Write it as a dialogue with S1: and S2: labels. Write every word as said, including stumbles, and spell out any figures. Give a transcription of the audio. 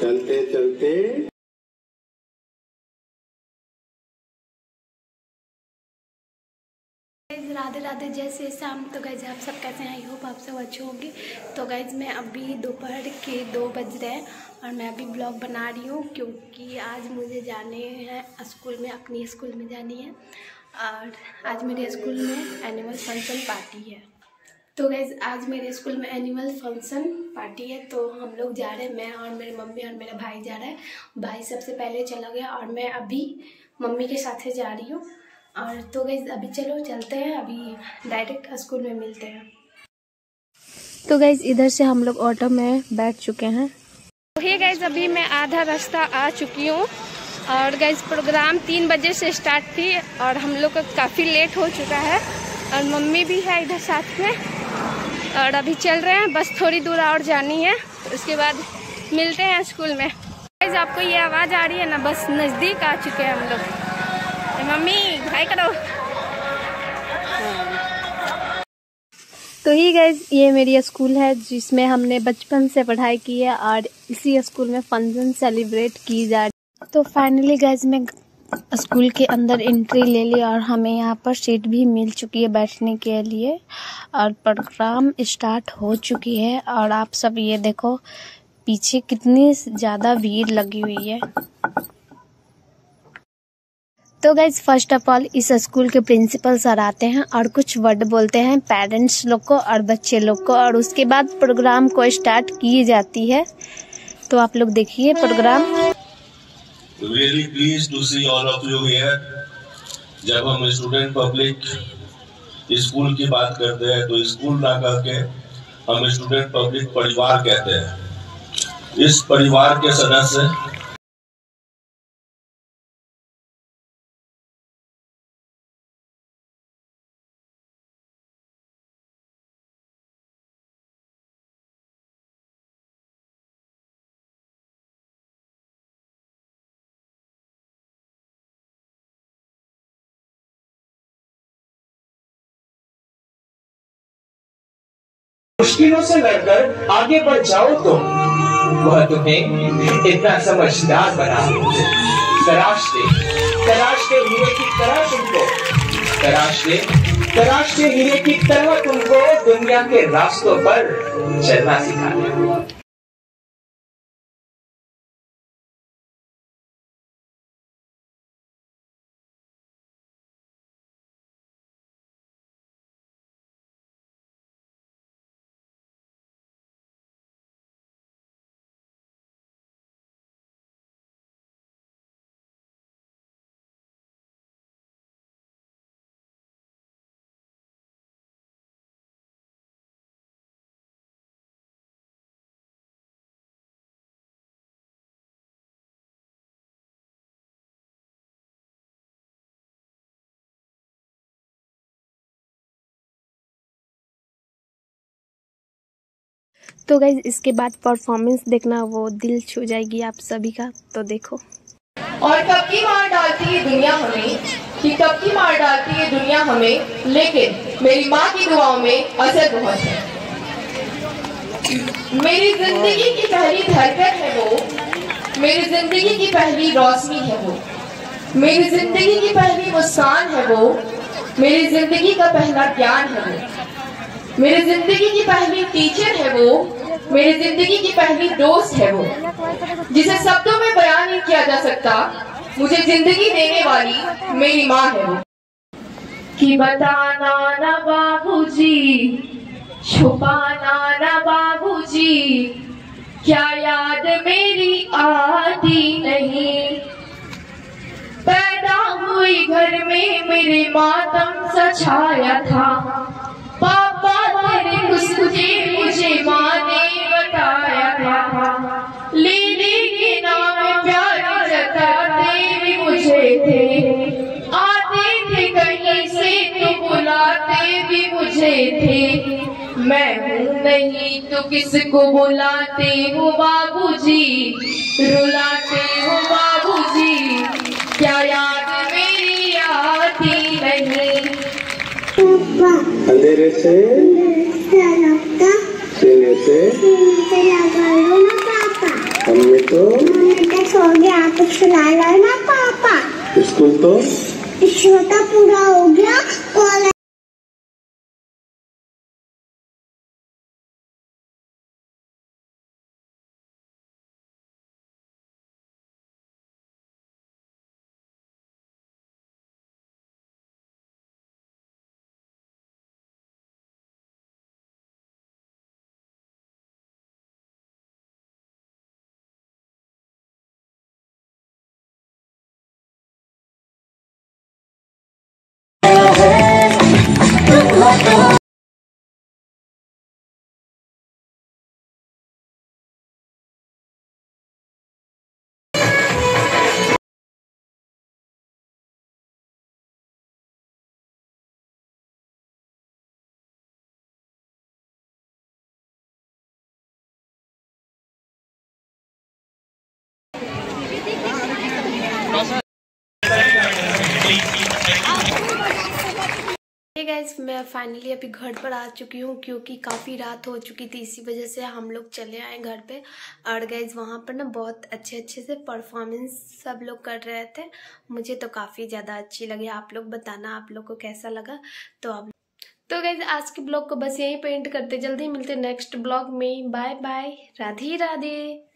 S1: चलते चलते
S2: राधे राधे, जैसे शाम। तो गाइज आप सब कैसे हैं? आई होप आप सब अच्छे होंगे। तो गाइज मैं अभी दोपहर के दो बज रहे हैं और मैं अभी ब्लॉग बना रही हूँ क्योंकि आज मुझे जाने हैं स्कूल में, अपनी स्कूल में जानी है। और आज मेरे स्कूल में एनुअल फंक्शन पार्टी है। तो गाइज आज मेरे स्कूल में एनुअल फंक्शन पार्टी है, तो हम लोग जा रहे हैं। मैं और मेरी मम्मी और मेरा भाई जा रहा है। भाई सबसे पहले चला गया और मैं अभी मम्मी के साथ जा रही हूँ। और तो गाइज अभी चलो चलते हैं, अभी डायरेक्ट स्कूल में मिलते हैं। तो गाइज इधर से हम लोग ऑटो में बैठ चुके हैं। तो ये गाइज अभी मैं आधा रास्ता आ चुकी हूँ और गाइज प्रोग्राम तीन बजे से स्टार्ट थी और हम लोग का काफ़ी लेट हो चुका है और मम्मी भी है इधर साथ में। और अभी चल रहे हैं, बस थोड़ी दूर और जानी है, उसके बाद मिलते हैं स्कूल में। गाइज आपको ये आवाज़ आ रही है ना, बस नज़दीक आ चुके हैं हम लोग। मम्मी हाय करो। तो ही गाइज ये मेरी स्कूल है जिसमें हमने बचपन से पढ़ाई की है और इसी स्कूल में फंक्शन सेलिब्रेट की जा रही है। तो फाइनली गाइज मैं स्कूल के अंदर एंट्री ले ली और हमें यहाँ पर सीट भी मिल चुकी है बैठने के लिए और प्रोग्राम स्टार्ट हो चुकी है। और आप सब ये देखो पीछे कितनी ज़्यादा भीड़ लगी हुई है। तो गाइज फर्स्ट ऑफ ऑल इस स्कूल के प्रिंसिपल सर आते हैं और कुछ वर्ड बोलते हैं पेरेंट्स लोग को और बच्चे लोग को, और उसके बाद प्रोग्राम को स्टार्ट की जाती है। तो आप लोग देखिए programme.
S3: Really pleased to see all of you here. जब हम स्टूडेंट पब्लिक स्कूल की बात करते हैं तो स्कूल ना करके हम स्टूडेंट पब्लिक परिवार कहते हैं। इस परिवार के सदस्य
S4: मुश्किलों से लड़कर आगे बढ़ जाओ तो वह तुम्हें इतना समझदार बना तराश दे तराश दे हीरे की तरह तुमको तराश दे तराश दे हीरे की तरह तुमको दुनिया के रास्तों पर चलना सिखा दे।
S2: तो गाइज इसके बाद परफॉर्मेंस देखना, वो दिल छू जाएगी आप सभी का। तो देखो।
S5: और कब की मार डालती है दुनिया हमें कि कब की मार डालती है दुनिया हमें, लेकिन मेरी माँ की दुआओं में असर बहुत है। मेरी जिंदगी की पहली धड़कन है वो, मेरी जिंदगी की पहली रोशनी है वो, मेरी जिंदगी की पहली मुस्कान है वो, मेरी जिंदगी का पहला ज्ञान है वो, मेरी जिंदगी की पहली टीचर है वो, मेरी जिंदगी की पहली दोस्त है वो, जिसे शब्दों में बयान नहीं किया जा सकता। मुझे जिंदगी देने वाली मेरी माँ है वो। कि बताना ना बाबूजी, छुपाना ना बाबूजी, क्या याद मेरी आती नहीं। पैदा हुई घर में मेरे मातम सा छाया था, पापा तेरे तुझे मुझे माँ ने बताया था। लीली के नाम प्यार जताते भी मुझे थे, आते थे कहीं से तो बुलाते भी मुझे थे। मैं हूँ नहीं तो किसको बुलाते हो बाबूजी, रुलाते हो बाबूजी, क्या याद मेरी आती नहीं।
S1: अंधेरे से सीने से हम तो
S6: सो गया तो सुला लो ना पापा।
S1: स्कूल तो
S6: छोटा पूरा हो गया। कॉलेज
S2: हे गाइस, मैं फाइनली अभी घर पर आ चुकी हूँ क्योंकि काफ़ी रात हो चुकी थी, इसी वजह से हम लोग चले आए घर पे। और गाइस वहाँ पर ना बहुत अच्छे अच्छे से परफॉर्मेंस सब लोग कर रहे थे, मुझे तो काफ़ी ज़्यादा अच्छी लगी। आप लोग बताना आप लोग को कैसा लगा। तो अब तो गाइस आज के ब्लॉग को बस यहीं पे एंड करते, जल्दी मिलते नेक्स्ट ब्लॉग में। Bye bye, Radhe Radhe.